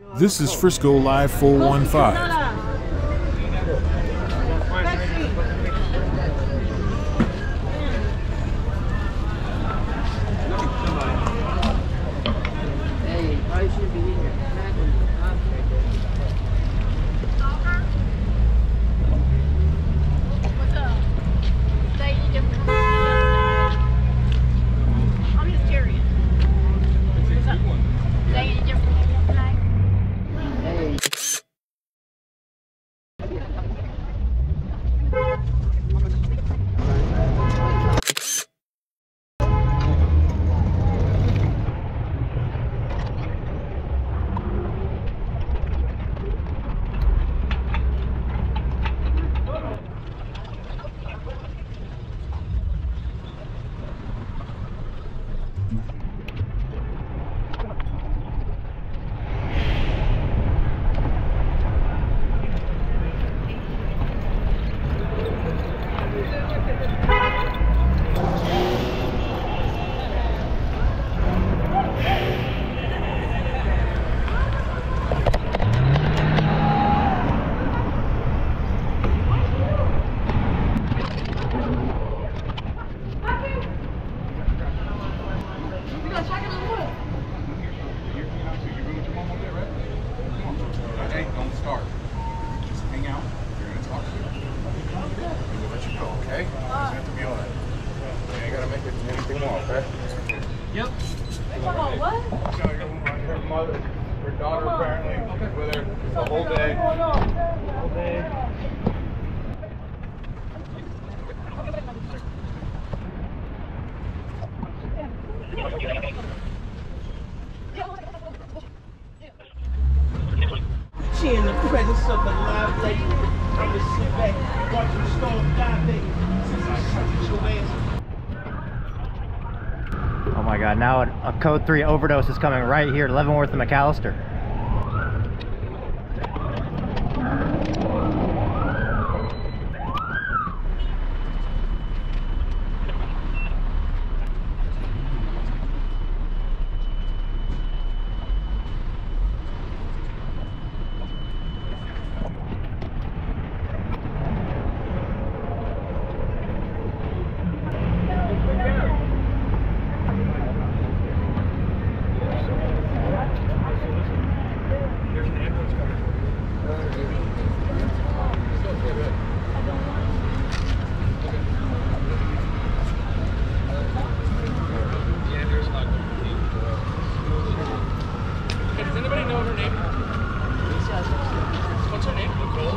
This is Frisco Live 415. She in the presence of the live lady. I'm gonna sit back, watch the storm die, baby. Since I shut your ass. Oh my god, now a code 3 overdose is coming right here at Leavenworth and McAllister. Does anybody know her name? What's her name? Nicole?